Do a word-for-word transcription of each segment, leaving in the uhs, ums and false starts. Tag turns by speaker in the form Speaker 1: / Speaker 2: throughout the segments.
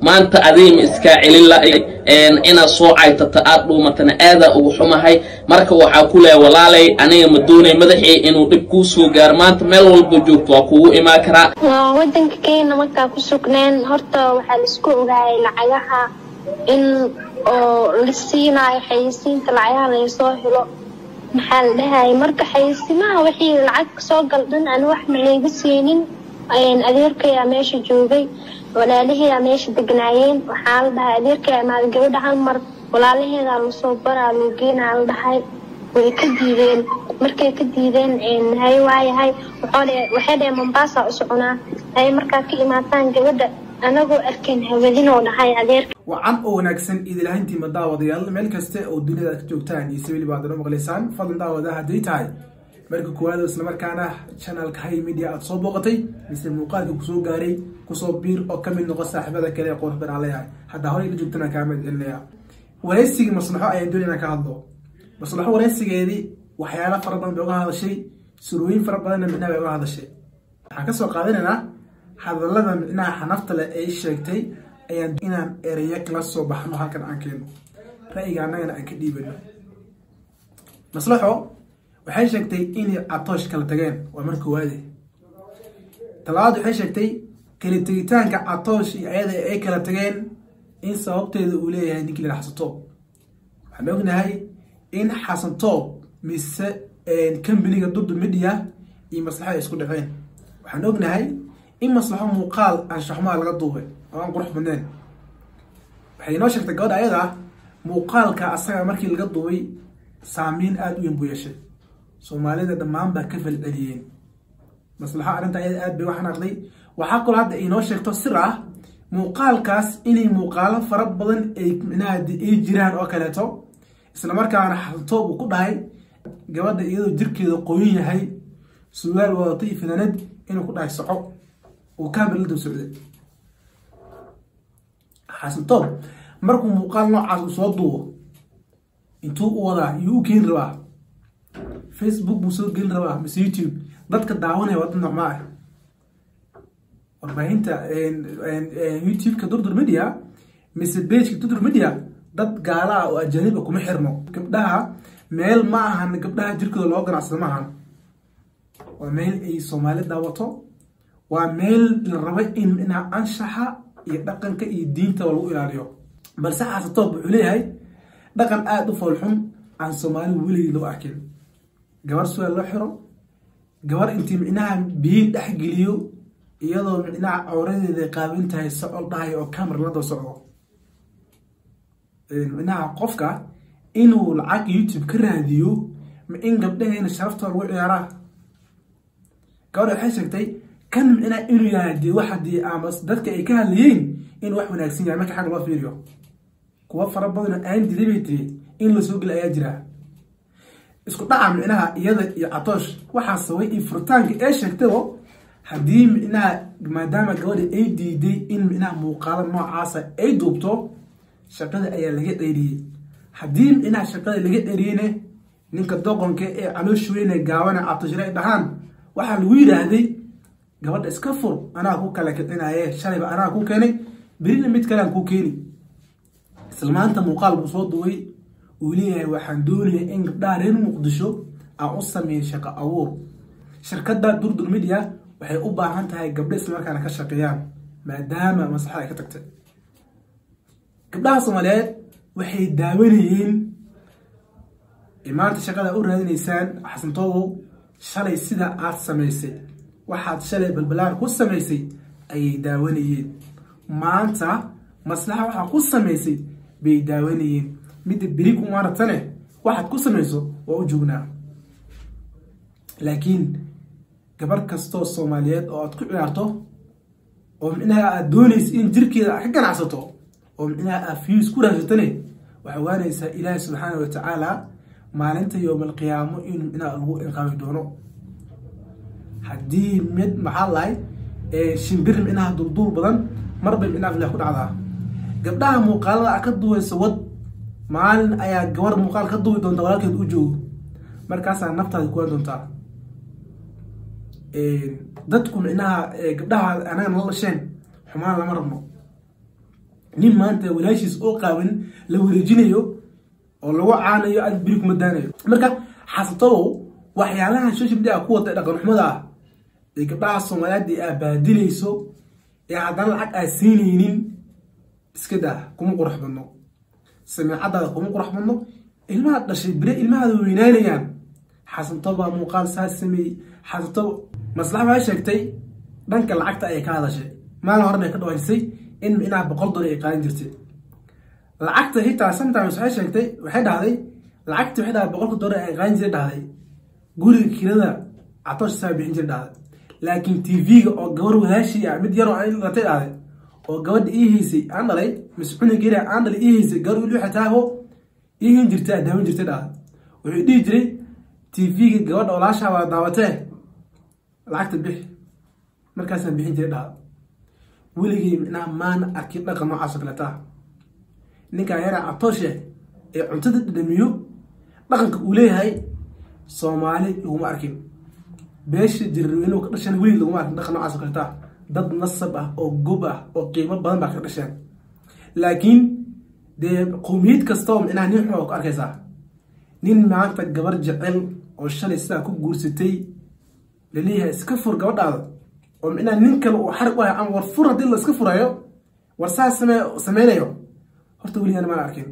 Speaker 1: maanta adiim iska celin la een ina soo caytata aad dhuumatana aada ugu xumahay marka waxa ku leeyahay walaalay aniga ma doonay madaxii inuu dib ku soo gaar maanta meel walba joogto waa kugu imaan karaa
Speaker 2: wadanka Kenya marka ku sugneen horta waxa la isku ogaayay lacagaha in oo la siinayo xayisiinta lacagaha la soo helo maxaa la dhahay marka xayisimaha wixii lacag soo galdan aan wax ma leega siinin ayaan adeerkay meesha joogay walaalihii meesha degnaayeen waxa la dhahay adeerkay ma gabadha hal mar walaalaheeda la soo baraa loo geenaa la dhahay way ka diideen markay ka diideen in hay waayahay waxa dheer Mombasa u soconaa ay marka ka imaataan gabadha anagoo arkin haweenin oo dhahay adeerka
Speaker 3: وعن أو نكسن إذا لهنتي مداوض يلا ملك است أو الدنيا تجوتان يسوي لي بعض المغلسان فضل داوض هذا ديتاي ملك كواد وسلم كانه channel كهاي ميديا أتصوب وقتي مثل مقال كسو جاري كسو بير أو كم من نقص هذا كله يقول بر عليها هذا هو اللي جبتنا كامل اللي وليس مصلحة أي الدنيا كهذا مصلحة وليس جدي وحيانا فرضا بيوقع هذا الشيء سروين فرضا مننا بيوقع هذا الشيء حكسو قاعدنا هذا لنا مننا حنفتل أي شيء ayaan inaan ereyo kala soo baxno halkan aan keeno ra'yigaanagana aan ka dhiibano maslaxo waxay sheegtay in Atoosh kala tageen waa markii waade talaad waxay sheegtay kala tagitaanka Atoosh iyo ayada ay kala tageen in sababteedu uu leeyahay ninkii la Xasan Toob waxaan ognahay in Xasan Toob mise company-ga Durdur Media iyo maslaxa isku dhaceen waxaan ognahay in maslaxo muuqaal aan shaxmaa laga duubay aan qurux badneen waxay noo sheegtay gabadha ayada muuqaalka asaga markii laga duubay saameyn aad u weyn buu yeeshay Soomaalida dhammaan baa ka falceliyeen maslaxa arinta ayada aad bay wax naqday waxa kale hadda inoo sheegto sir ah muuqaalkaas inay muuqaalo fara badan ay micnaheedu ay jiraan oo kaleeto isla markaana Xasan Toob uu ku dhahay gabadha iyadoo jirkeeda qoyan yahay su'aal wadatay fanaanad inuu ku dhahay soco oo kaamil dib socday Xasan Toob markuu muuqaal noocaas u soo duubo intuu u wada yuu keen rabaa Facebook buu soo gelin rabaa mise YouTube dadka daawanaya wada nooc warbaahinta YouTube ka Durdur Media mise page ka Durdur Media dad gaala oo ajnabi kuma xirno gabdhaha meel ma ahan gabdhaha jirkooda loo ganacsado ma ahan waa meel ay Soomaalida wato waa meel la rabo in ina anshaxa iyo dhaqanka iyo diinta lagu ilaaliyo balse Xasan Toob wuxuu leeyahay dhaqan aad u foolxun aan Soomaali weli loo arkin gabar su'aal loo xiro gabar intii micnaha biyo dhex geliyo iyadoo micnaha awradeeda qaabin tahay socod dhahay oo camera la socdo micnaha qofka inuu lacag YouTube ka raadiyo ma in gabdhaheena sharafta lagu ciyaaraa gabadha waxay sheegtay kan ina inuu yahay waxa dii amas dadka ay ka hadlayeen in wax wanaagsan yahay marka xaq loo fiiriyo kuwa fara badan aan dileebtay in la soo gal ayaa jira isku dhaca micnaha iyada iyo Atoosh waxa saway in furtaanka ay sheegtay hadii micnaha maadaama gabadha ay diiday in micnaha muuqaal noocaas ay duubto shaqada ayaa laga dheeriyay hadii micnaha shaqada laga dheeriyay ninka doqonka ee caloosh weyn ee gaawana Atoosh ay dhahan waxa lagu yiraahday gabadha iska fur ana ku kala kicinaayay shalay ana ku keenay birina mid kale aan ku keeni islaamaanta muuqaal buu soo duway uu leeyahay waxaan doonayaa in gabdhaha reer Muqdisho aan u sameeyo shaqo abuur shirkadda Durdur Media waxay u baahan tahay gabdho isla markaana ka shaqeeyaan maadaama maslaxa ay ka tagtay gabdhaha Soomaaliyeed waxay daawanayeen imaanta shaqada u raadinaysaan Xasan Toob shalay sida aad sameysay waxaad shalay balbalaan ku sameysay ay daawanayeen maanta maslaxa waxa ku sameysay bay daawanayeen mid biri ku maartane waxaad ku sameyso waa u joognaa laakiin gabar kasto Soomaaliyeed oo aad ku ciyaarto oo micnaha aad doonayso in jirkeeda ka ganacsato oo micnaha aad fiis ku raasatane waxa waanaysa Ilaahay subhanahu wa ta'ala maalinta yawmal qiyaamo in micnaha lagu inqaabi doono hadii mid maxaa lahay ee shimbir micnaha dulduul badan marba micnaha la ku dhacdaa gabdhaha muuqaalada ka duwayso wad maalin ayaa gabar muuqaal ka duwi doonta walaalkeed u joogo markaas aan naftaada ku doontaa ee dadku micnaha gabdhaha anaga nolosheen xumaan lama rabno nin maanta walaashiis oo qaawan la wareejinayo oo lagu caanayo aad biri kuma daanayo marka xasatow waxyaalaha social media ku wada dhaqan xumada ah ee gabdhaha Soomaaliyeed ay baadilayso ee haddana lacag ay siinaynin iska daa kuma qurux badno سمعتها كم قرح منه المها دشي بري المها وينانيان حسنتو با موقال ساسمي حسنتو مصلحه ما شيغتي دنك لعقته اي كادشي ما لا هورنا كدويسي ان انا boqol dollar ay qaadan jirtay lacagta hitaa sometimes waxay sheegtay waxay dhahday lacagta waxay dhahday boqol dollar ay qaadan jirtay dhahday guriga kirada atosh saabixin jirtay dhahday laakiin T V-ga oo gabar walaashi ah mid yar oo ay latay dhahday oo gabadh iihiisay aan dhalay mas'uul geeray aan dhalay iihiisay gaar uu xataaho iihin jirtay daawan jirtay dhaad wuxuu dhigi jiray T V-ga gabadh walaasha waa daawatay lacagta bix markaas aan bixin jiray dhaad weligii ina maan arkay dhaqan noocaas oo kale taa ninka yara atoshe ee cuntada dhadhamiyo dhaqanka uu leeyahay Soomaali lagu arkin beesha jirriino ka dhashan wili lagu arkin dhaqan noocaas oo kale taa dad nasab ah oo gob ah oo qiimo badan baa ka dhashaan laakiin de qowmiyad kasta oo inaan nin xoo ku arkaysaa nin maanta gabar jecel oo shalay sida ku guursatay leeyahay iska fur gabadhaada oo inaan nin kale oo xarq ah ama war fur hadii la iska furayo war saas sameeyo horta wali aan ma arkin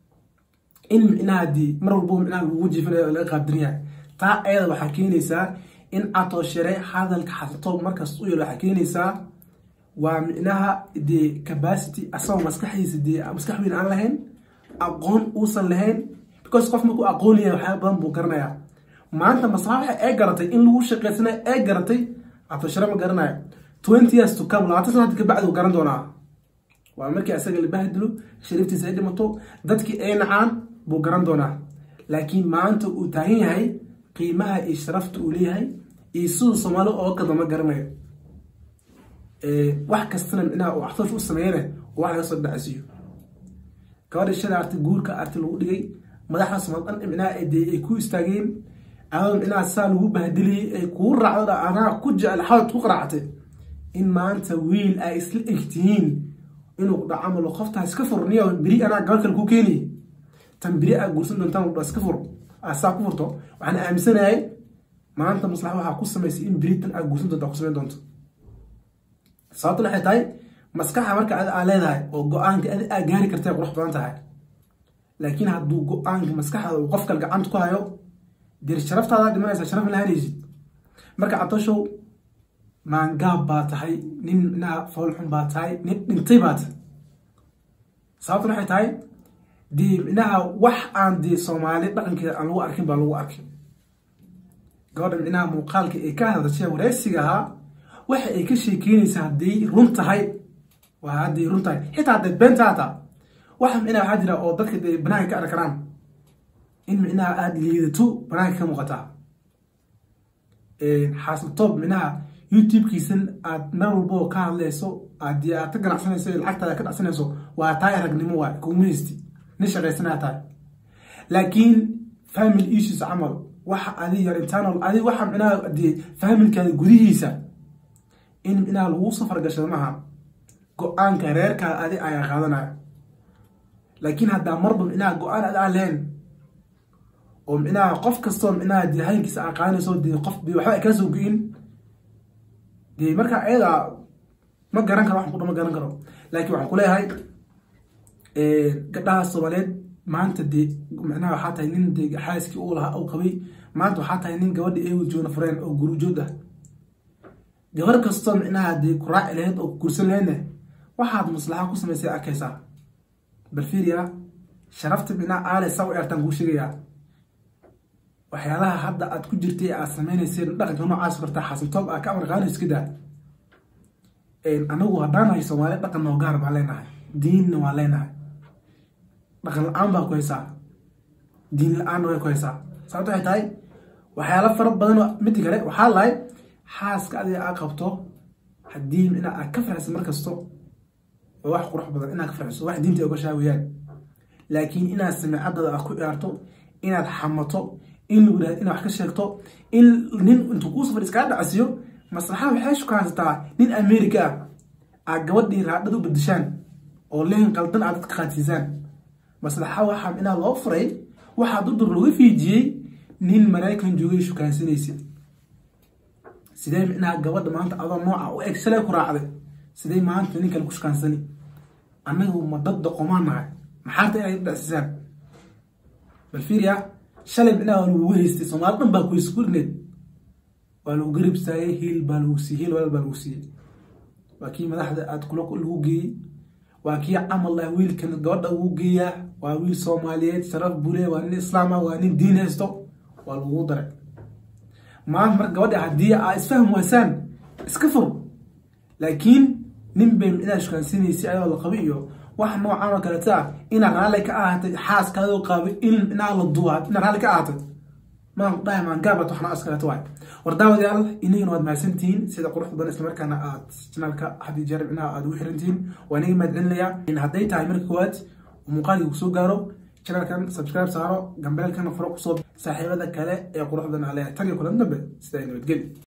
Speaker 3: in inaadi mar walba inaan ugu jiifinayo la qaadriyaa taa ayada waxa keenaysaa in ato sharay hadalka xasato markaas uu yiro waxa keenaysaa waa micnaha de capacity asoo maskaxiisa de maskaxwiin aan lahayn aqoon uusan lahayn because qof markuu aqoon yahay waxa badan buu garanayaa maanta maslaxa ay garatay in lagu shaqeysana ay garatay ato sharay ma garanayo twenty years to come labaatan sano ka bacdu garan doonaa waa markii asaga la bahdilo sharaftiisa ay dhimato dadkii ay nacaan buu garan doonaa laakiin maanta uu taagan yahay qiimaha iyo sharafta uu leeyahay iyo sidoo Soomaali oo ka dama garanayo ee wax kastana inaa uu axtoosh u sameeyay wax laga soo dhacsiyo gabadha shada arti guurka arti lagu dhigay madaxda Soomaaliland inaa ay ku istaageen aawam inaa saa lagu bahdilay ay ku raacdo anaa ku jecel xaalad ku qaraactay in maanta wiil ay isla egtihiin inuu dhacamalo qoftaas ka furniyo biri anaa galkan ku keenay tan biri ay guursan doontaan oo iska fur asaa ku furto waxaan aaminsanahay maanta maslaxa waxa ku sameeyay in biritan ay guursan doonto ku sameyn doonto sababta waxay tahay maskaxa marka aad leedahay oo go'aanka aad gaari kartay qurux badan tahay laakiin hadduu go'aanka maskaxda uu qofka gacanta ku hayo dir sharaftaada dhimanaysa sharaf lahaynaysid marka atosho maan gaab baa tahay nin na fool xun baa tahay nin dhintay baa tahay sababta waxay tahay di inaha wax aan di Soomaali dhaqankeeda aan lagu arkin baa lagu arkin gabadhan inaha muuqaalka ee ka hadashay wareysiga waxa ay ka sheekeynaysaa hadii run tahay waa hadii run tahay xitaa hadii been tahay waxa inaha waxa jira oo dadka banaanka ka arkaan in inaha aad liidato banaanka ka muuqata ee xaasatoob inaha YouTube kiisan aad mar walba ka hadlayso aad aad ka ganacsanayso lacagta ka dhacsanayso waa taay ragnimo waa community nishaqeysanaata laakiin family issues amal waxa adi yar internal adi waxa macnaa adi familkaada gudihiisa in inaa lagu safar gasho maaha go'aanka reerka adi ay qaadanaya laakiin hadda marba inaa go'aan aad leen oo inaa qof kasto inaa dihaynkiisa aqaanayso di qof bi waxa ka soo go'in di marka ayada ma garan karo wax ku dhama garan karo laakiin waxa ku leeyahay ee gabdhaha Soomaaliyeed maanta de macnaha waxa tahay nin de xaaskii uu lahaa oo qabay maanta waxa tahay nin gabadha ay wajoono friend oo gurujood ah gabar kasto macnaha de ku raac lahayd oo kursan lahayd waxaad maslaxa ku sameysay akaysa balfiiriya sharafta bina aale saw eertan ku sheegaya waxyaalaha hadda aad ku jirtay aad sameeynaysaa dhaqanka noocaas karta xasan toob ah ka warqaan iska daa een anagu hadaan hay Soomaali dhaqan noo gaar baa leenahay diin waa leenahay dhaqan aan baa ku haysaa diin aan way ku haysaa sababta ay tahay waxyaalo fara badan mid kale waxa laay xaaska adiga aad qabto hadii ina aad ka farxsan markasto wax qurux badan ina ka farxso wax diinta uga shaawiyaan laakiin ina samicadada aad ku ciyaarto inaad xamato in wadaad ina wax ka sheegto in nin intu ku safar iska dhacsiyo maslaxa waxay shaqaystaa nin America ah gabadhii raadadu bedeshaan oo leen qaldan aad ka qaatizaan maslaxa waxa ina loo furay waxa dudur lagu fiijiyay nin Mareykan joogay shukaansanaysa sidee ina gabadha maanta adoo nooca u excel ku raacday sidee maanta ninka ku shukaansanay anagu ma dad qomaanahay maxaa tahay ay dhasaan bal fiiriya shalay ina lagu heystay Soomaalidan baa ku iskuulneed waa lagu garib saayay hiil baa lagu siiyay wal baa lagu siiyay waakii madaxda aad kula lagu geeyay waakii amal la wiilkan gabadha ugu geeya waa wiil Soomaaliyeed sharaf bule waa nin islaam ah waa nin diin haysto waa lagu daray ma mar gabadha hadii ay isfaham waasaan iska fur laakiin nin been ina shukaansanaysi ayuu la qabiyo wax noocan oo kale taa ina raali ka ahaatay xaaskaada oo qabi in ina la duwaa ina raali ka ahaatay ما دائما قابت وحنا أسكت واحد ورداود يال إني نود مع سنتين سيدا قروح بنا اسمر كان آت جنالك حد يجرب إنها أدو حرنتين وأنا مدعين ليا إن هديت عمر كوات ومقالي وسوق جارو جنال كان سبسكرايب صاروا جنبال كان فرق صوب صاحب هذا كلا يا قروح بنا عليه تاني كل النبي سيدا نود